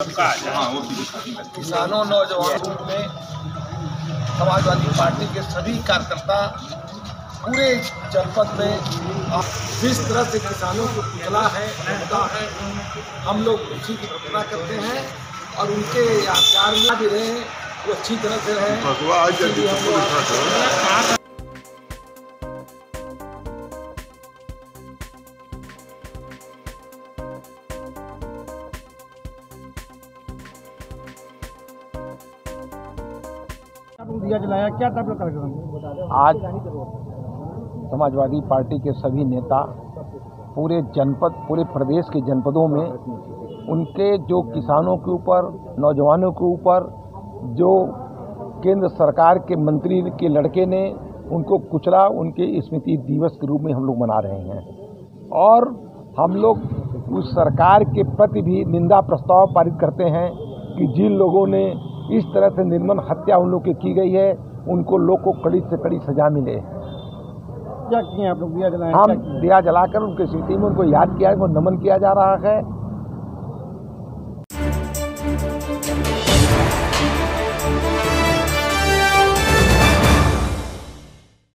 किसानों नौजवानों में समाजवादी पार्टी के सभी कार्यकर्ता पूरे जनपद में जिस तरह से किसानों को कुचला है, मुद्दा है, हम लोग उसी की प्रार्थना करते हैं और उनके प्यार में भी रहे, वो अच्छी तरह से रहे। दिया जलाया, क्या था कार्यक्रम? आज समाजवादी पार्टी के सभी नेता पूरे जनपद, पूरे प्रदेश के जनपदों में उनके जो किसानों के ऊपर, नौजवानों के ऊपर जो केंद्र सरकार के मंत्री के लड़के ने उनको कुचला, उनके स्मृति दिवस के रूप में हम लोग मना रहे हैं। और हम लोग उस सरकार के प्रति भी निंदा प्रस्ताव पारित करते हैं कि जिन लोगों ने इस तरह से निर्मम हत्या उन लोग की की गई है, उनको लोग को कड़ी से कड़ी सजा मिले। क्या किए आप लोग? दिया जलाया? हम दिया जलाकर उनकी स्मृति में उनको याद किया, उनको नमन किया जा रहा है।